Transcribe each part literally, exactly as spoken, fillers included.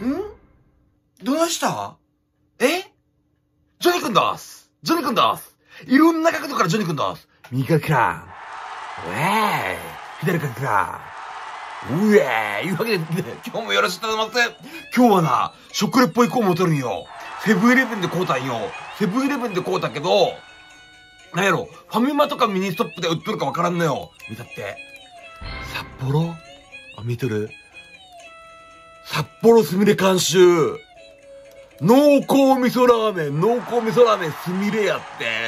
どないしたえジョニーくんだすジョニーくんだすいろんな角度からジョニーくんだす右から来た。ウェーイ左から来た。うえーいうわけで、ね、今日もよろしくお願いします。今日はな、食レポ行こう思とるんよ。セブンイレブンで買うたんよ。セブンイレブンで買うたけど、なんやろ、ファミマとかミニストップで売っとるかわからんのよ。見たって。札幌あ、見とる札幌すみれ監修。濃厚味噌ラーメン、濃厚味噌ラーメンすみれやって、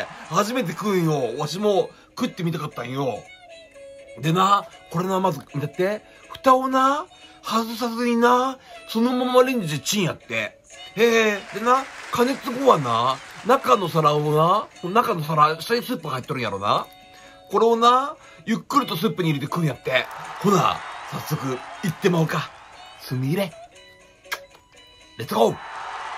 初めて食うんよ。わしも食ってみたかったんよ。でな、これな、まず、見たって、蓋をな、外さずにな、そのままレンジでチンやって。へえ、でな、加熱後はな、中の皿をな、中の皿、下にスープが入っとるんやろな。これをな、ゆっくりとスープに入れて食うんやって。ほな、早速、行ってまおうか。すみれ。レッツゴー。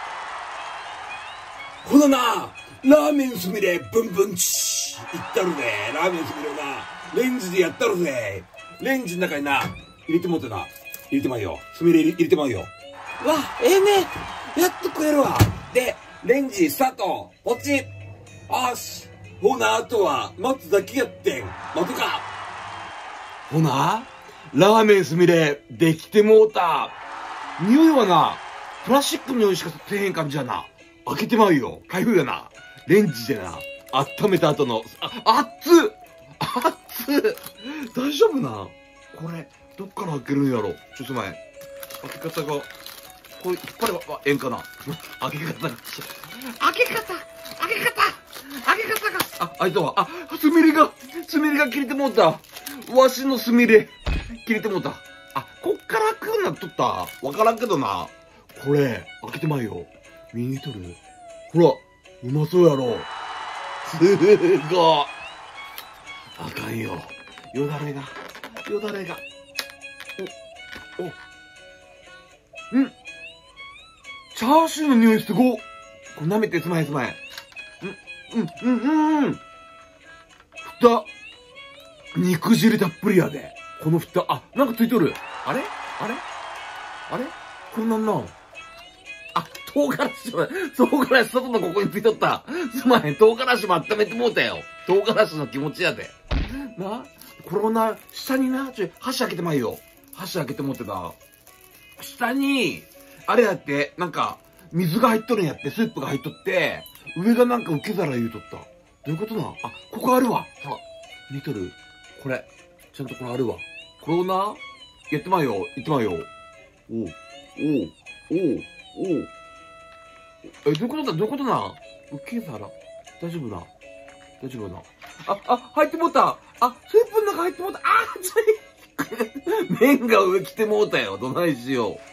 ほなな、ラーメンすみれ、ブンブンチー。いったるぜ。ラーメンすみれをな、レンジでやったるぜ。レンジの中にな、入れてもってな。入れてまうよ。すみれ入れてまうよ。わ、ええね。やっと食えるわ。で、レンジスタート。ポチッ。よし。ほな、あとは、待つだけやってん。待とか。ほな、ラーメンすみれ、できてもうた。匂いはな、プラスチックの匂いしかせえへん感じやな。開けてまうよ。台風やな。レンジでな、温めた後の、あ、熱っ熱っ大丈夫なこれ、どっから開けるんやろちょっと前。開け方が、これ、引っ張れば、ええんかな開け方が、開け方開け方開け方が、あ、開いたわ。あ、すみれが、すみれが切れてもうた。わしのすみれ、切れてもうた。あ、こっから開くんなっとったわからんけどな。これ、開けてまいよ。見とるほら、うまそうやろ。すごい。あかんよ。よだれが、よだれが。お、お。んチャーシューの匂いすごっ。これ舐めてすまへんすまへん。うん、うん、うん、うん。蓋。肉汁たっぷりやで。この蓋。あ、なんかついとる。あれあれあれこれなんなんあ、唐辛子も、唐辛子外のここについとった。すまへん、唐辛子も温めてもうたよ。唐辛子の気持ちやで。な、これをな、下にな、ちょ、箸開けてまいよ。箸開けてもうてな。下に、あれやって、なんか、水が入っとるんやって、スープが入っとって、上がなんか受け皿言うとった。どういうことなあ、ここあるわ。ほら、見とるこれ。ちゃんとこれあるわ。これをな、やってまいよ。言ってまいよ。おう、おう、おう、おう。え、どういうことだどういうことな受け皿大丈夫な大丈夫なあ、あ、入ってもうたあ、スープの中入ってもうたあー、ちょい麺が上来てもうたよ。どないしよう。わ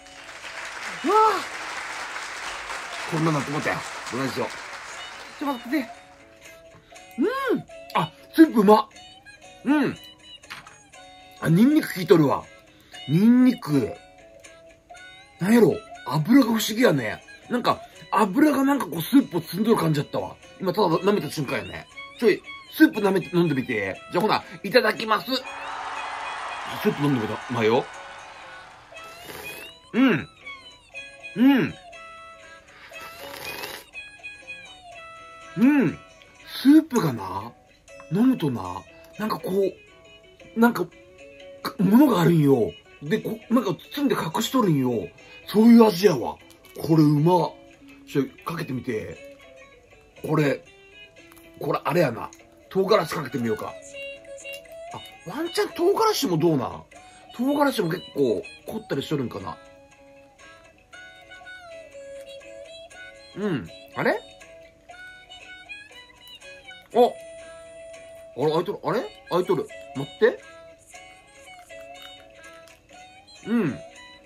あこんななってもうたよ。どないしよう。ちょっと待ってて。うんあ、スープうまっうんあ、ニンニク効いとるわ。ニンニク。なんやろ油が不思議やね。なんか、油がなんかこうスープを積んどる感じだったわ。今ただ舐めた瞬間やね。ちょい、スープ舐めて飲んでみて。じゃあほな、いただきます。スープ飲んでみた、まよ。うん。うん。うん。スープがな、飲むとな、なんかこう、なんか、物があるんよ。で、こ、なんか包んで隠しとるんよ。そういう味やわ。これうまっ。ちょ、かけてみて。これ、これあれやな。唐辛子かけてみようか。あ、ワンチャン唐辛子もどうな唐辛子も結構凝ったりしとるんかな。うん。あれあ、あれ開いとるあれ開いとる。待って。うん。ん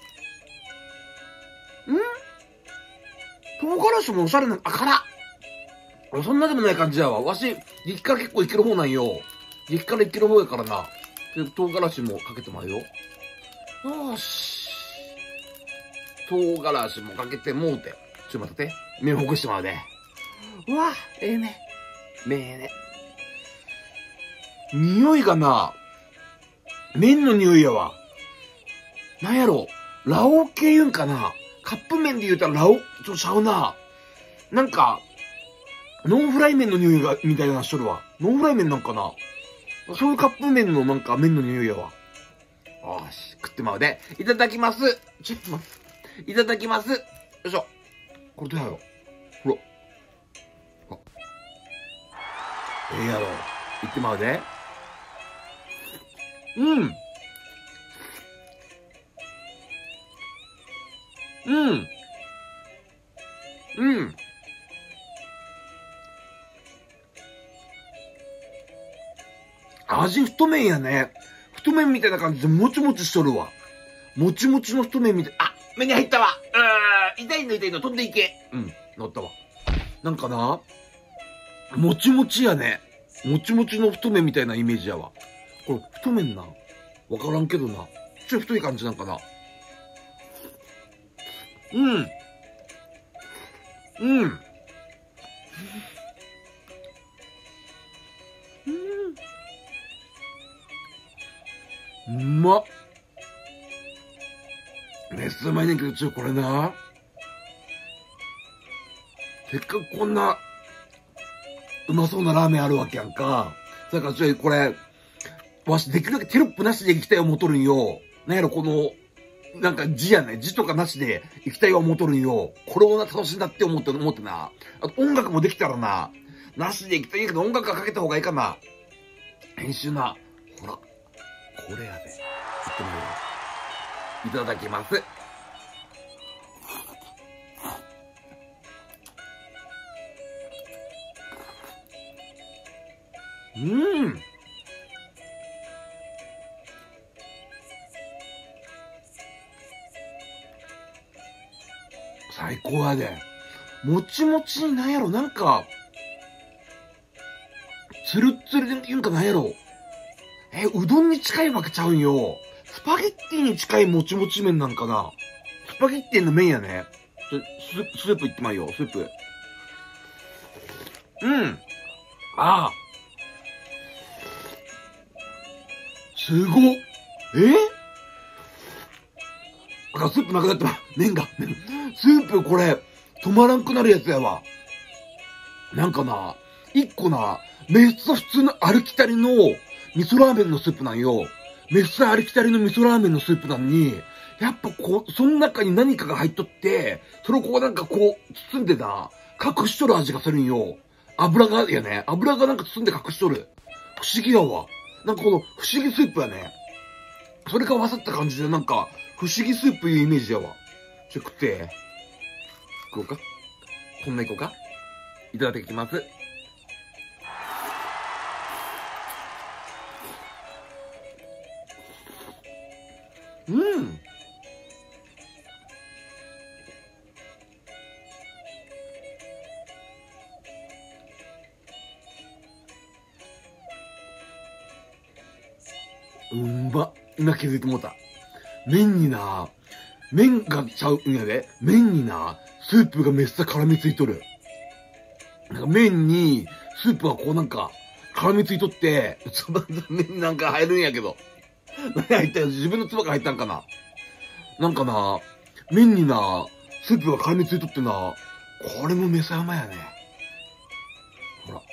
唐辛子もおしゃれな、あ、辛っそんなでもない感じやわ。わし、激辛結構いける方なんよ。激辛いける方やからな。唐辛子もかけてまうよ。よーし。唐辛子もかけてもうて。ちょっと待ってて。目ほぐしてまうで。うわ、ええね。めえね。匂いがな、麺の匂いやわ。なんやろ、ラオウ系言うんかなカップ麺で言うたらラオ、ちょっとちゃうな。なんか、ノンフライ麺の匂いが、みたいなしとるわ。ノンフライ麺なんかな。そういうカップ麺のなんか麺の匂いやわ。よし、食ってまうで。いただきます。ちょっと待って。いただきます。よいしょ。これどうやろう。ほら。あ。ええやろ。いってまうで。うん。うん。うん。味太麺やね。太麺みたいな感じでもちもちしとるわ。もちもちの太麺みたい。あ、目に入ったわ。うー、痛いの痛いの飛んでいけ。うん、乗ったわ。なんかな、もちもちやね。もちもちの太麺みたいなイメージやわ。これ、太麺な。わからんけどな。ちょい太い感じなんかな。うん。うん。うん。うまっ。めっちゃうまいねんけど、ちょ、これな。せっかくこんな、うまそうなラーメンあるわけやんか。だからちょい、これ、わし、できるだけテロップなしで行きたい思うとるんよ。なんやろ、この、なんか字やね。字とかなしで行きたい思うとるんよ。これをな、楽しんだって思って、思ってな。あと音楽もできたらな、なしで行きたいけど音楽はかけた方がいいかな。編集な。ほら。これやで。ちょっと見よう。いただきます。うん。最高やで。もちもちになんやろ、なんか、つるっつるで言うんかなんやろ。え、うどんに近いわけちゃうんよ。スパゲッティに近いもちもち麺なんかな。スパゲッティの麺やね。ス、スープいってまいよ、スープ。うん。ああ。すごっ。えあ、スープなくなった。麺が。スープこれ、止まらんくなるやつやわ。なんかな、一個な、めっちゃ普通のありきたりの味噌ラーメンのスープなんよ。めっちゃありきたりの味噌ラーメンのスープなのに、やっぱこう、その中に何かが入っとって、それをこうなんかこう、包んでな、隠しとる味がするんよ。油が、やね、油がなんか包んで隠しとる。不思議やわ。なんかこの不思議スープやね。それが合わさった感じでなんか、不思議スープいうイメージやわ。ちょ、食って。食おうか。こんないこうか。いただきます。うん。うんば。今気づいてもうた。麺にな、麺がちゃうんやで。麺にな、スープがめっちゃ絡みついとる。なんか麺に、スープがこうなんか、絡みついとって、その麺になんか入るんやけど。何入ったよ、自分の唾が入ったんかな。なんかな、麺にな、スープが絡みついとってな、これもめさまやね。ほら。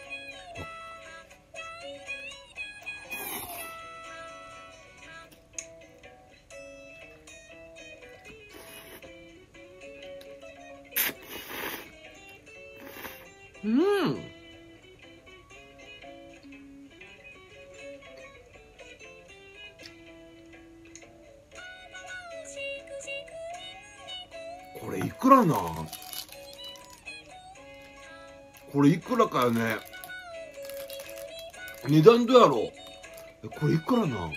うん。これいくらな、これいくらかやね。値段どうやろう。これいくらな、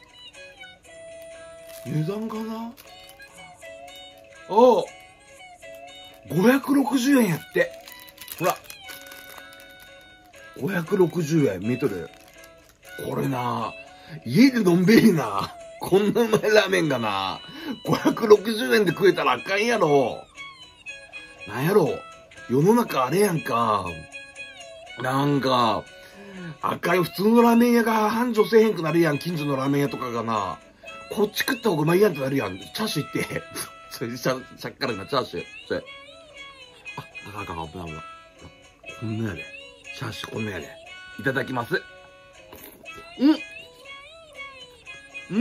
値段かな。ああ、ごひゃくろくじゅうえんやって。ほら。ごひゃくろくじゅうえん、見とる。これな、家でのんびりな、こんなうまいラーメンがな、ごひゃくろくじゅうえんで食えたらあかんやろ。なんやろ、世の中あれやんか。なんか、赤い普通のラーメン屋が繁盛せえへんくなるやん、近所のラーメン屋とかがな。こっち食った方がうまいやんってなるやん。チャーシュー行って。 それ、さっきからな、チャーシュー。それ。あ、あかんあかん、危ない危ない。こんなやで。チャーシューこんなやで。いただきます。うん。うん。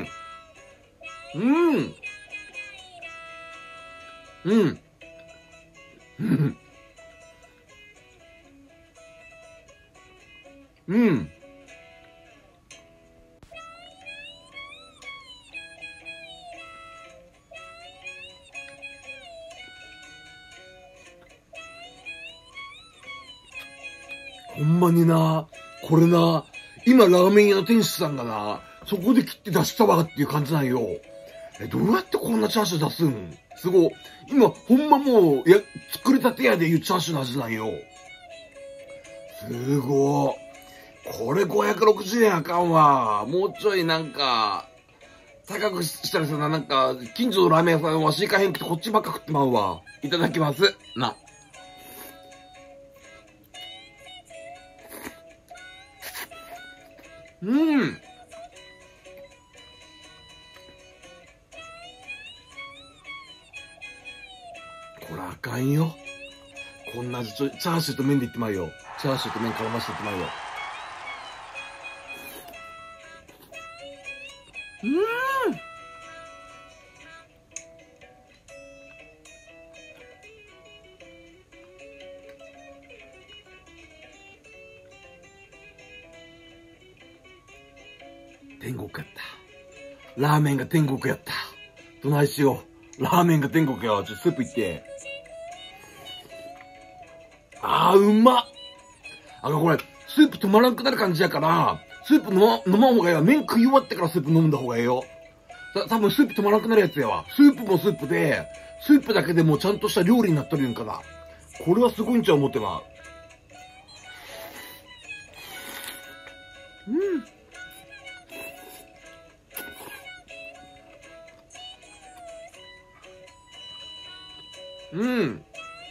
うん。うん。うん。うん。ほんまにな、これな、今ラーメン屋の店主さんがな、そこで切って出したわっていう感じなんよ。え、どうやってこんなチャーシュー出すん？すごい。今、ほんまもう、や、作りたてやでいうチャーシューの味なんよ。すごい。これごひゃくろくじゅうえんあかんわ。もうちょいなんか、高くしたらさ、なんか、近所のラーメン屋さんわし行かへんくてこっちばっか食ってまうわ。いただきます。な。うん。これあかんよ。こんな味、ちょ、チャーシューと麺でいってまうよ。チャーシューと麺絡ましていってまうよ。うーん。天国やった。ラーメンが天国やった。どないしよう。ラーメンが天国やわ。ちょっとスープいって。あー、うまっ。あの、これ、スープ止まらんくなる感じやから、スープ飲ま、飲まん方がいいわ。麺食い終わってからスープ飲んだ方がいいよ。た、多分スープ止まらんくなるやつやわ。スープもスープで、スープだけでもうちゃんとした料理になっとるんかな。これはすごいんちゃう思ってまう。うん。うん。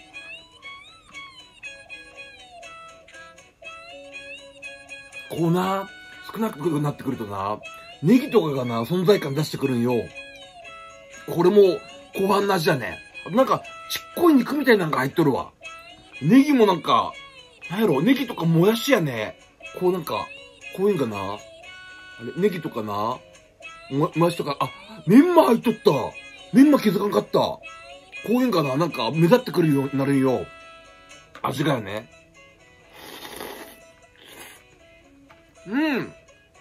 こうな、少なくなってくるとな、ネギとかがな、存在感出してくるんよ。これも、後半の味だね。なんか、ちっこい肉みたいなのが入っとるわ。ネギもなんか、なんやろ、ネギとかもやしやね。こうなんか、こういうんかな。あれ、ネギとかな。も、もやしとか、あ、メンマ入っとった。メンマ気づかんかった。こういうんかな、なんか目立ってくるようになるんよ。味がよね。うん。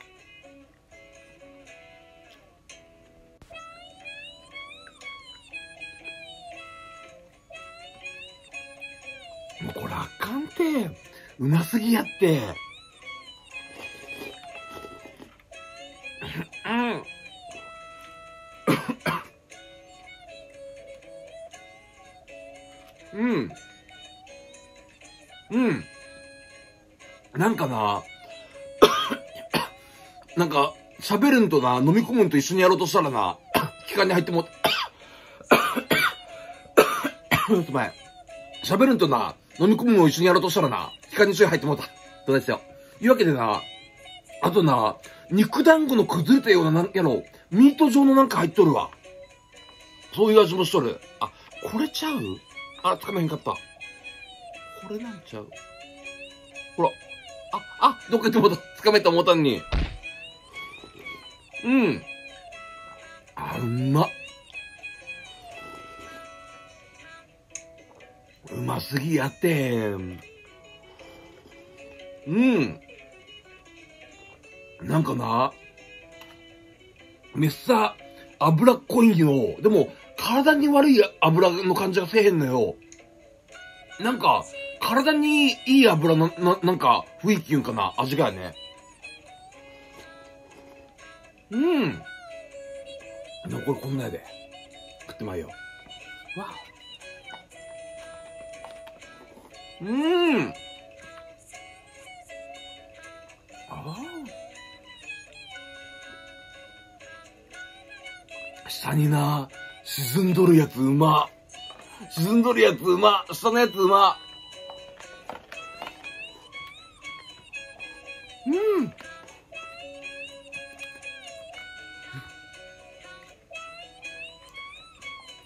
もうこれあかんて。うますぎやって。うん。うん。うん。なんかな、なんか、喋るんとな、飲み込むんと一緒にやろうとしたらな、気管に入っても、すまん。喋るんとな、飲み込むのを一緒にやろうとしたらな、気管に一緒に入ってもうた。どうですよ。いうわけでな、あとな、肉団子の崩れたような、なんやろ、ミート状のなんか入っとるわ。そういう味もしとる。あ、これちゃう？あ、つかめへんかった。これなんちゃう？ほら。あ、あ、どっか行ってもうた。つかめた思ったんに。うん。あ、うまっ。うますぎやってん。うん。なんかな、めっさ、脂っこいんよ。でも、体に悪い油の感じがせえへんのよ。なんか、体にいい油の、な、なんか、雰囲気言うんかな、味がね。うん。これこんなやで。食ってまいよ。わうーん。ああ。下にな、沈んどるやつうま。沈んどるやつうま。下のやつうま。うん。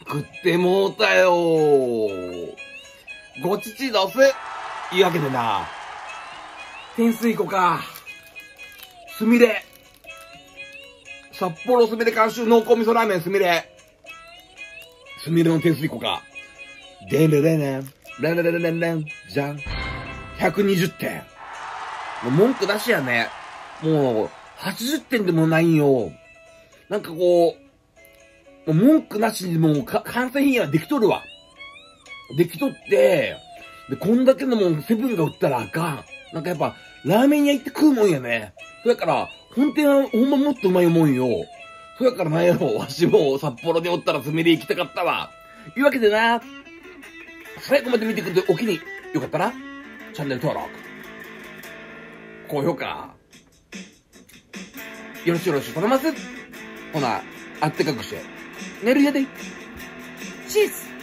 食ってもうたよー。ごちちどす。いうわけでな、天水湖か。すみれ。札幌すみれ監修濃厚味噌ラーメンすみれ。すみれの天水湖か。でんれれねん。れんれれれれんれん。じゃん。ひゃくにじゅってん。もう文句なしやね。もう、はちじゅってんでもないんよ。なんかこう、もう文句なしにもうか完成品はできとるわ。できとって、で、こんだけのもんセブンが売ったらあかん。なんかやっぱ、ラーメン屋行って食うもんやね。そやから、本店はほんまもっとうまいもんよ。そやからなんやろ、わしも札幌でおったらすみれ行きたかったわ。いうわけでな、最後まで見てくれてお気によかったら、チャンネル登録、高評価、よろしくよろしく頼ます。ほな、あってかくして、寝るやで。チーズ